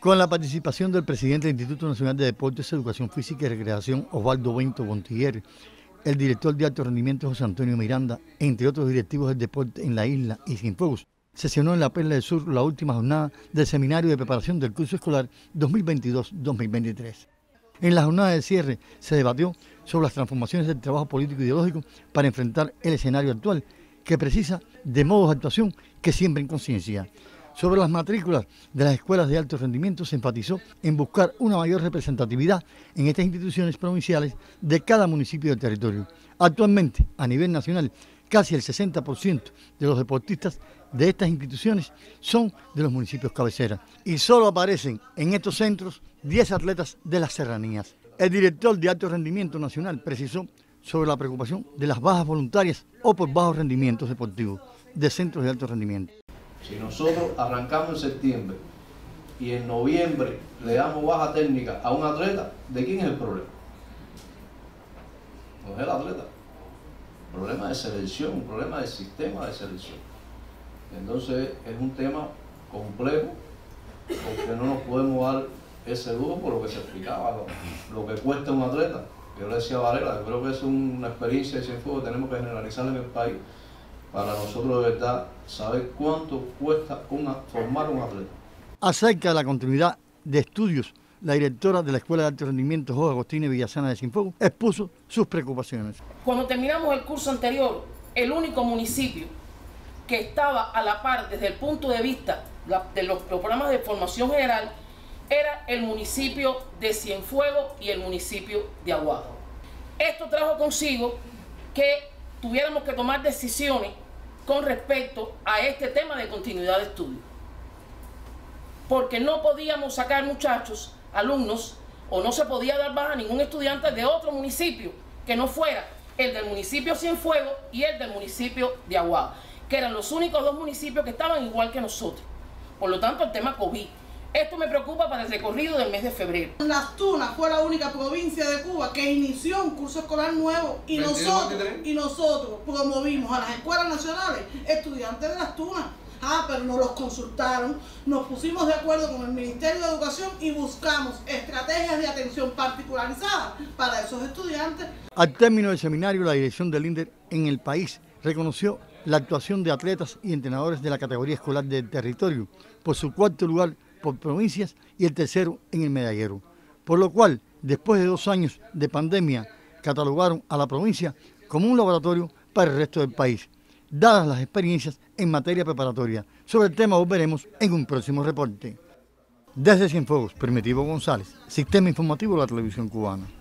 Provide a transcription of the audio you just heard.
con la participación del presidente del Instituto Nacional de Deportes, Educación Física y Recreación, Osvaldo Bento Bontiller, el director de alto rendimiento, José Antonio Miranda, entre otros directivos del deporte en la isla y Cienfuegos, sesionó en la Perla del Sur la última jornada del seminario de preparación del curso escolar 2022-2023. En la jornada de cierre se debatió sobre las transformaciones del trabajo político ideológico para enfrentar el escenario actual, que precisa de modos de actuación que siembren conciencia. Sobre las matrículas de las escuelas de alto rendimiento se enfatizó en buscar una mayor representatividad en estas instituciones provinciales de cada municipio del territorio. Actualmente, a nivel nacional, casi el 60% de los deportistas de estas instituciones son de los municipios cabecera y solo aparecen en estos centros 10 atletas de las serranías. El director de alto rendimiento nacional precisó sobre la preocupación de las bajas voluntarias o por bajos rendimientos deportivos de centros de alto rendimiento. Si nosotros arrancamos en septiembre y en noviembre le damos baja técnica a un atleta, ¿de quién es el problema? No es el atleta. Un problema de selección, un problema del sistema de selección. Entonces es un tema complejo porque no nos podemos dar ese lujo por lo que se explicaba, lo que cuesta un atleta. Yo le decía a Varela, creo que es una experiencia de Cienfuegos que tenemos que generalizar en el país para nosotros de verdad saber cuánto cuesta formar un atleta. Acerca de la continuidad de estudios, la directora de la Escuela de Alto Rendimiento, José Agostina Villasana de Cienfuegos, expuso sus preocupaciones. Cuando terminamos el curso anterior, el único municipio que estaba a la par desde el punto de vista de los programas de formación general era el municipio de Cienfuegos y el municipio de Aguada. Esto trajo consigo que tuviéramos que tomar decisiones con respecto a este tema de continuidad de estudio. Porque no podíamos sacar muchachos, alumnos, o no se podía dar baja a ningún estudiante de otro municipio que no fuera el del municipio Cienfuegos y el del municipio de Aguada, que eran los únicos dos municipios que estaban igual que nosotros. Por lo tanto, el tema COVID. Esto me preocupa para el recorrido del mes de febrero. Las Tunas fue la única provincia de Cuba que inició un curso escolar nuevo y nosotros promovimos a las escuelas nacionales estudiantes de Las Tunas. Pero nos los consultaron, nos pusimos de acuerdo con el Ministerio de Educación y buscamos estrategias de atención particularizadas para esos estudiantes. Al término del seminario, la dirección del INDER en el país reconoció la actuación de atletas y entrenadores de la categoría escolar del territorio por su cuarto lugar por provincias y el tercero en el medallero. Por lo cual, después de 2 años de pandemia, catalogaron a la provincia como un laboratorio para el resto del país, dadas las experiencias en materia preparatoria. Sobre el tema volveremos en un próximo reporte. Desde Cienfuegos, Primitivo González, Sistema Informativo de la Televisión Cubana.